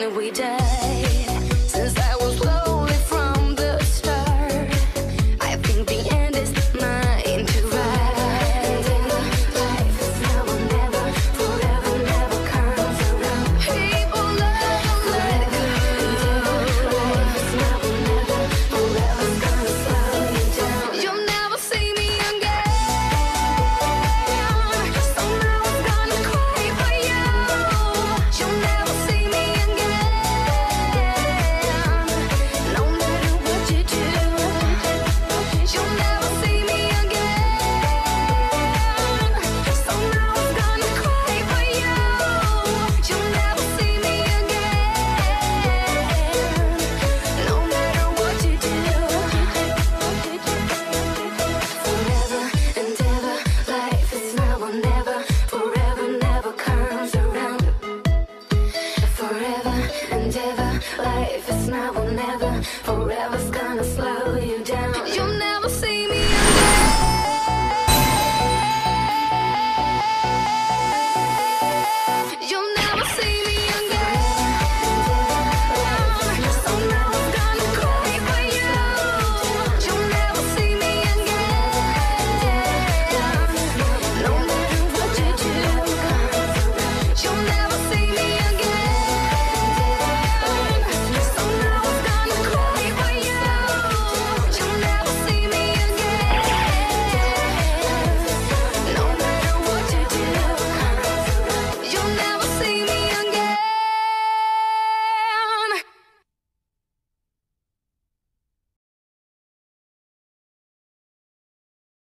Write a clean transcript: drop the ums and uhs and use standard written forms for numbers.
when we died. Since I was lonely from the start, I think the end is mine to ride. Life is now or never, forever never comes around. People love, let it go. Life is now or never, forever's gonna slow you down. You'll never see me again, so now I'm gonna cry for you. You'll never see me again, no matter what you do. You'll never see me again, so now I'm gonna cry for you. You'll never see me again, no matter what you do. Forever and ever, life is now or never, forever never comes around. Forever and ever, life is now or never, forever's gonna